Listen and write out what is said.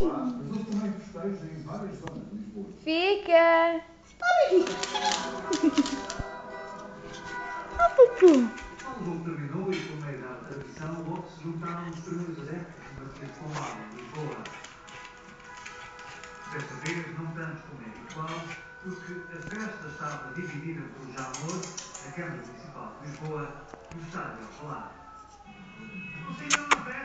Fica. Ah, Pupu. Quando o jogo terminou e por meio da tradição, logo se juntaram os primeiros adeptos do Marquês de Pombal, em Lisboa. Desta vez, não tanto como é habitual, porque a festa estava dividida entre o Jamor, a Câmara Municipal de Lisboa e o Estádio Alvalade.